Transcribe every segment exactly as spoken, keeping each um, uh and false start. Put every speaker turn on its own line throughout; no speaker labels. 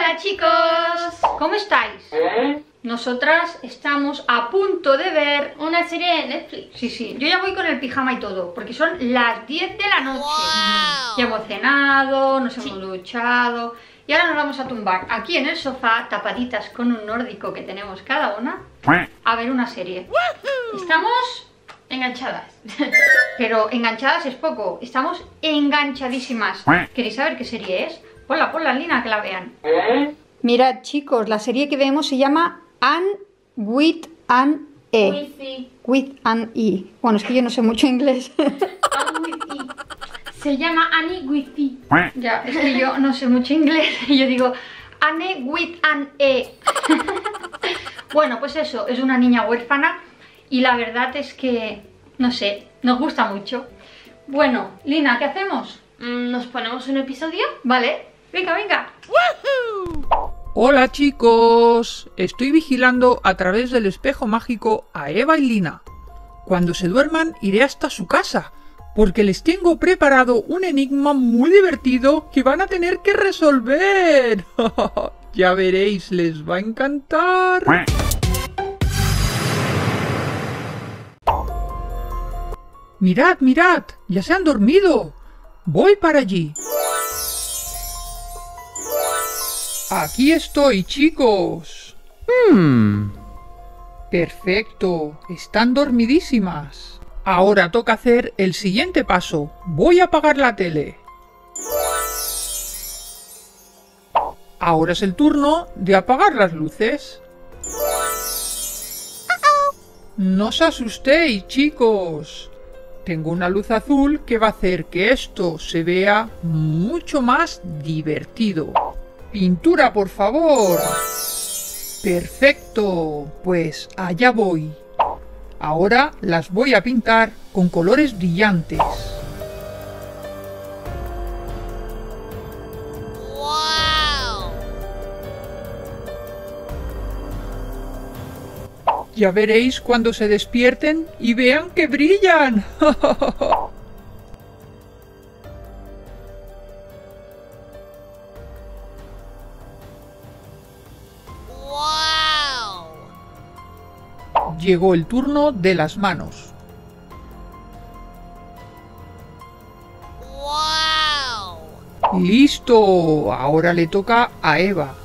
Hola chicos, ¿cómo estáis? Nosotras estamos a punto de ver
una serie de Netflix.
Sí, sí, yo ya voy con el pijama y todo, porque son las diez de la noche. Wow. Ya hemos cenado, nos hemos sí. duchado y ahora nos vamos a tumbar aquí en el sofá, tapaditas con un nórdico que tenemos cada una, a ver una serie. Estamos enganchadas. Pero enganchadas es poco, estamos enganchadísimas. ¿Queréis saber qué serie es? Ponla, ponla, Lina, que la vean. Mirad chicos, la serie que vemos se llama Anne with an E.
With, e.
with an E. Bueno, es que yo no sé mucho inglés.
Anne with E. Se llama Annie with E.
Ya, es que yo no sé mucho inglés. Y yo digo Anne with an E. Bueno, pues eso, es una niña huérfana. Y la verdad es que, no sé, nos gusta mucho. Bueno, Lina, ¿qué hacemos?
¿Nos ponemos un episodio?
Vale, venga, venga.
¡Woohoo! Hola chicos, estoy vigilando a través del espejo mágico a Eva y Lina. Cuando se duerman iré hasta su casa, porque les tengo preparado un enigma muy divertido que van a tener que resolver. Ya veréis, les va a encantar. Mirad, mirad, ya se han dormido. Voy para allí. Aquí estoy, chicos. Hmm. Perfecto, están dormidísimas. Ahora toca hacer el siguiente paso. Voy a apagar la tele. Ahora es el turno de apagar las luces. No os asustéis, chicos. Tengo una luz azul que va a hacer que esto se vea mucho más divertido. ¡Pintura, por favor! ¡Perfecto! Pues allá voy. Ahora las voy a pintar con colores brillantes. ¡Wow! Ya veréis cuando se despierten y vean que brillan. Llegó el turno de las manos. ¡Wow! ¡Listo! Ahora le toca a Eva.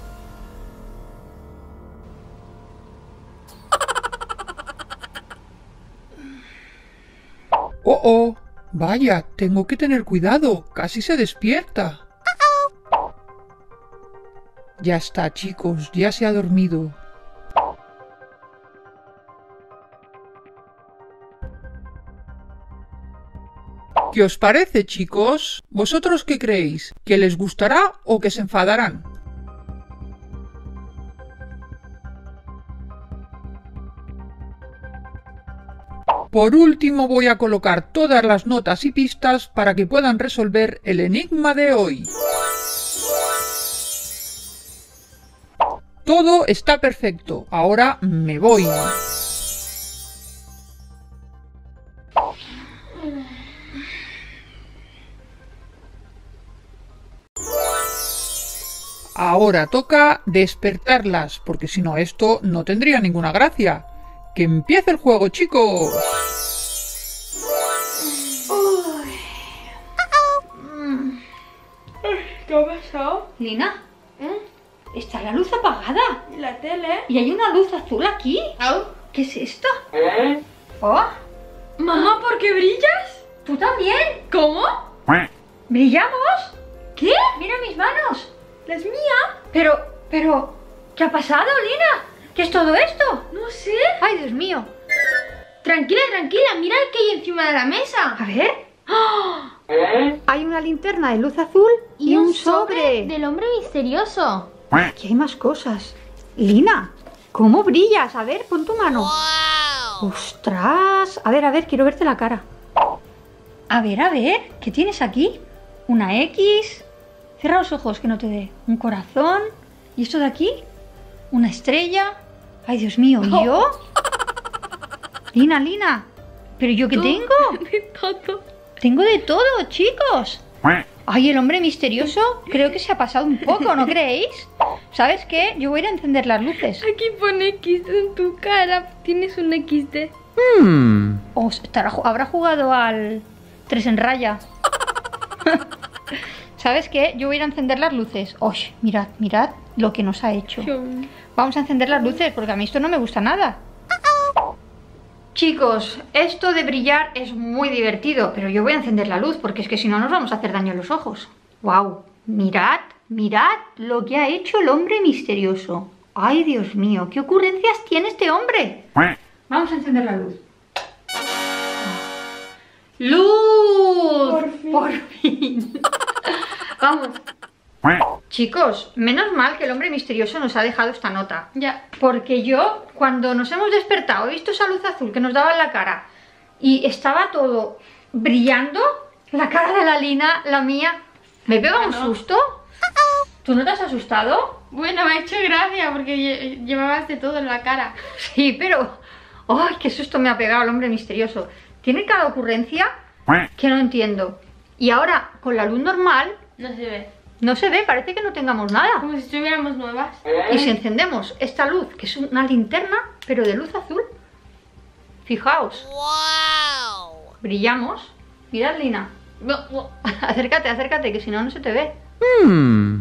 ¡Oh, oh! Vaya, tengo que tener cuidado. Casi se despierta. Ya está, chicos. Ya se ha dormido. ¿Qué os parece, chicos? ¿Vosotros qué creéis? ¿Que les gustará o que se enfadarán? Por último voy a colocar todas las notas y pistas para que puedan resolver el enigma de hoy. Todo está perfecto. Ahora me voy. Ahora toca despertarlas, porque si no esto no tendría ninguna gracia. ¡Que empiece el juego, chicos!
Uy.
¿Qué ha pasado?
Lina,
¿Eh?
está la luz apagada.
¿Y la tele?
Y hay una luz azul aquí.
¿Oh?
¿Qué es esto? ¿Eh? Oh.
Mamá, ¿por qué brillas?
¿Tú también?
¿Cómo?
¿Brillamos? ¿Qué? Mira mis manos.
¿La es mía?
Pero, pero, ¿qué ha pasado, Lina? ¿Qué es todo esto?
No sé.
Ay, Dios mío.
Tranquila, tranquila, mira qué hay encima de la mesa.
A ver.
¡Oh!
Hay una linterna de luz azul y,
y un,
un
sobre.
sobre
del hombre misterioso.
Aquí hay más cosas. Lina, ¿cómo brillas? A ver, pon tu mano.
Wow.
¡Ostras! A ver, a ver, quiero verte la cara. A ver, a ver, ¿qué tienes aquí? Una X. Cierra los ojos que no te dé. Un corazón. ¿Y esto de aquí? Una estrella. Ay, Dios mío, ¿y yo? Lina, Lina. ¿Pero yo qué tengo?
De todo.
Tengo de todo, chicos. Ay, el hombre misterioso creo que se ha pasado un poco, ¿no creéis? ¿Sabes qué? Yo voy a ir a encender las luces.
Aquí pone X en tu cara. Tienes un equis de.
Hmm.
O estará, habrá jugado al tres en raya. ¿Sabes qué? Yo voy a ir a encender las luces. Uy, mirad, mirad lo que nos ha hecho. Vamos a encender las luces porque a mí esto no me gusta nada. Chicos, esto de brillar es muy divertido, pero yo voy a encender la luz porque es que si no nos vamos a hacer daño a los ojos. ¡Wow! Mirad, mirad lo que ha hecho el hombre misterioso. ¡Ay, Dios mío! ¿Qué ocurrencias tiene este hombre? Vamos a encender la luz. ¡Luz!
Por fin.
Por fin. Vamos. Chicos, menos mal que el hombre misterioso nos ha dejado esta nota.
Ya.
Porque yo, cuando nos hemos despertado, he visto esa luz azul que nos daba en la cara y estaba todo brillando, la cara de la Lina, la mía. ¿Me pega un
Bueno.
susto? ¿Tú no te has asustado?
Bueno, me ha hecho gracia porque lle- llevabas de todo en la cara.
Sí, pero... ¡Ay, qué susto me ha pegado el hombre misterioso! Tiene cada ocurrencia que no entiendo. Y ahora, con la luz normal,
No se ve.
no se ve, parece que no tengamos nada.
Como si estuviéramos nuevas.
Y si encendemos esta luz, que es una linterna, pero de luz azul, fijaos, brillamos. Mirad, Lina. Acércate, acércate, que si no, no se te ve.
Hmm.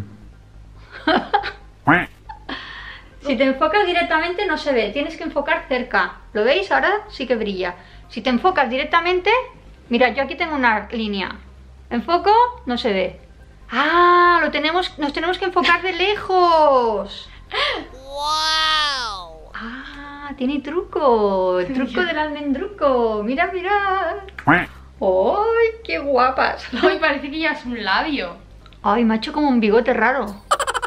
Si te enfocas directamente no se ve, tienes que enfocar cerca. ¿Lo veis? Ahora sí que brilla. Si te enfocas directamente, mira, yo aquí tengo una línea. Enfoco, no se ve. Ah, lo tenemos, nos tenemos que enfocar de lejos. Ah, tiene truco, el truco del almendruco. Mira, mira. ¡Ay, qué guapas!
Ay, parece que llevas un labio.
Ay, me ha hecho como un bigote raro.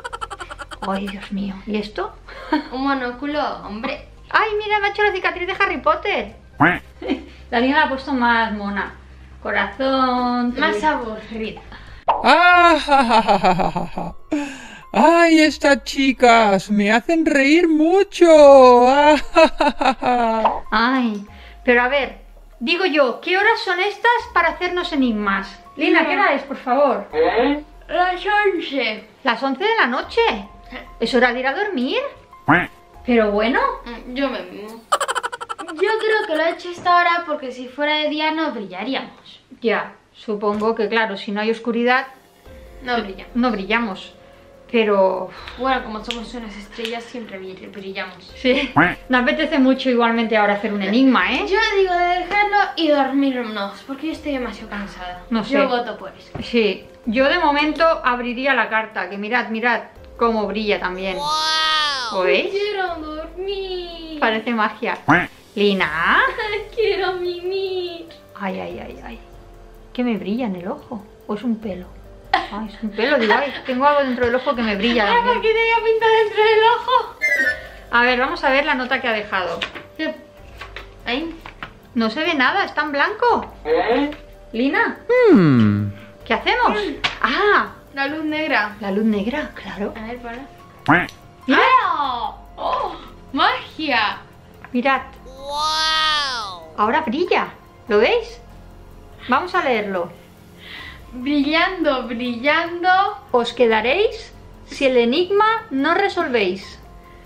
Ay, Dios mío. ¿Y esto?
Un monóculo, hombre.
Ay, mira, me ha hecho la cicatriz de Harry Potter. La Lina la ha puesto más mona. Corazón.
Más
tri-
aburrida.
¡Ah! ja, ja, ja, ja, ja, ja! ¡Ay, estas chicas! ¡Me hacen reír mucho! ¡Ah, ja, ja, ja, ja!
Ay, pero a ver, digo yo, ¿qué horas son estas para hacernos enigmas? Lina, ¿qué hora es, por favor?
Las once.
Las once de la noche. ¿Es hora de ir a dormir? Pero bueno,
Mm, Yo me mimo. Yo creo que lo he hecho a esta hora porque si fuera de día no brillaríamos.
ya, supongo que claro, si no hay oscuridad,
No brillamos.
no brillamos. Pero...
Bueno, como somos unas estrellas siempre brill- brillamos.
sí, me apetece mucho igualmente ahora hacer un enigma, ¿eh?
Yo digo de dejarlo y dormirnos porque yo estoy demasiado cansada.
No sé.
Yo voto por eso.
Sí, yo de momento abriría la carta, que mirad, mirad cómo brilla también. ¿Lo veis?
Quiero dormir.
Parece magia. Lina.
Quiero mimir.
Ay, ay, ay, ay. ¿Qué me brilla en el ojo? ¿O es un pelo? Ay, es un pelo, digo, ay, tengo algo dentro del ojo que me brilla
Ah, ¿por
también.
qué tenía pinta dentro del ojo?
A ver, vamos a ver la nota que ha dejado.
Ahí.
No se ve nada, está en blanco. Lina,
Hmm.
¿qué hacemos? Ah,
La luz negra.
la luz negra, claro.
A ver, para.
Mira,
¡Ah! ¡Oh! ¡Magia!
mirad. Ahora brilla, ¿lo veis? Vamos a leerlo.
Brillando, brillando.
Os quedaréis si el enigma no resolvéis.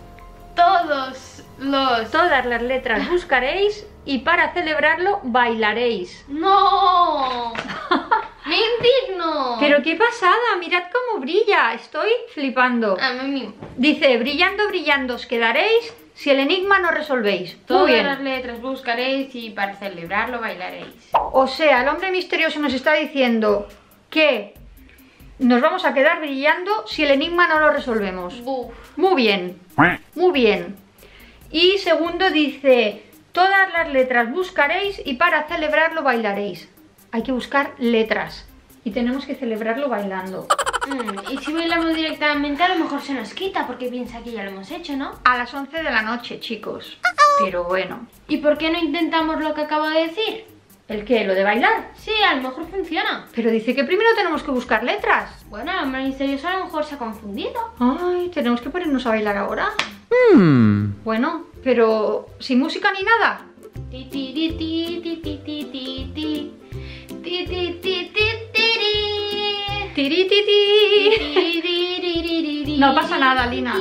Todos los...
Todas las letras buscaréis y para celebrarlo bailaréis.
¡No! ¡Me indigno!
Pero qué pasada, mirad cómo brilla, estoy flipando.
A mí mismo.
Dice, brillando, brillando os quedaréis si el enigma no resolvéis. Muy
Todas
bien.
las letras buscaréis y para celebrarlo bailaréis.
O sea, el hombre misterioso nos está diciendo que nos vamos a quedar brillando si el enigma no lo resolvemos.
Buf.
Muy bien, muy bien. Y segundo dice, todas las letras buscaréis y para celebrarlo bailaréis. Hay que buscar letras y tenemos que celebrarlo bailando.
Mm, y si bailamos directamente a lo mejor se nos quita porque piensa que ya lo hemos hecho, ¿no?
A las once de la noche, chicos. Pero bueno,
¿Y por qué no intentamos lo que acabo de decir?
¿el qué? ¿Lo de bailar?
Sí, a lo mejor funciona.
Pero dice que primero tenemos que buscar letras.
Bueno, el hombre misterioso a lo mejor se ha confundido.
Ay, tenemos que ponernos a bailar ahora.
Hmm.
Bueno, pero sin música ni nada.
Ti, ti, ti, ti, ti, ti, ti, ti, ti. Ti, ti, ti, ti, ti, ti.
Tirititi. No pasa nada, Lina.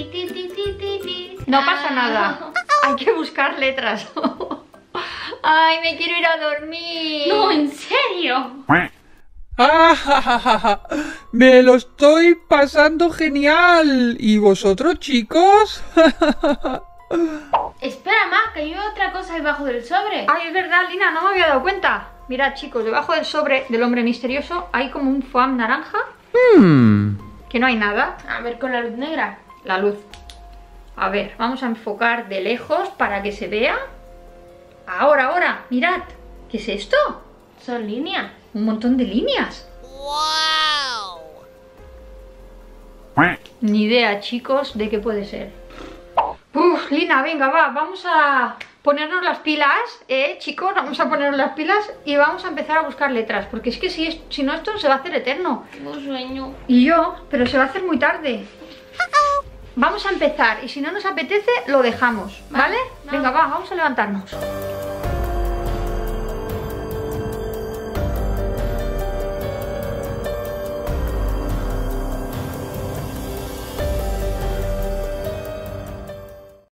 No pasa nada. Hay que buscar letras. Ay, me quiero ir a dormir.
No, en serio.
¡Ah, ja, ja, ja, ja! ¡Me lo estoy pasando genial! ¿Y vosotros, chicos?
Espera, Ma, que hay otra cosa debajo del sobre.
Ay, es verdad, Lina, no me había dado cuenta. Mirad, chicos, debajo del sobre del hombre misterioso hay como un foam naranja.
Hmm.
Que no hay nada.
A ver, con la luz negra.
La luz. A ver, vamos a enfocar de lejos para que se vea. Ahora, ahora, mirad. ¿Qué es esto?
Son líneas.
Un montón de líneas.
Wow.
Ni idea, chicos, de qué puede ser. Uf, Lina, venga, va, vamos a ponernos las pilas, eh, chicos, vamos a ponernos las pilas y vamos a empezar a buscar letras, porque es que si, es, si no esto se va a hacer eterno.
Tengo sueño.
Y yo, pero se va a hacer muy tarde. Vamos a empezar y si no nos apetece, lo dejamos, ¿vale?
Vale, vale.
Venga, va, vamos a levantarnos.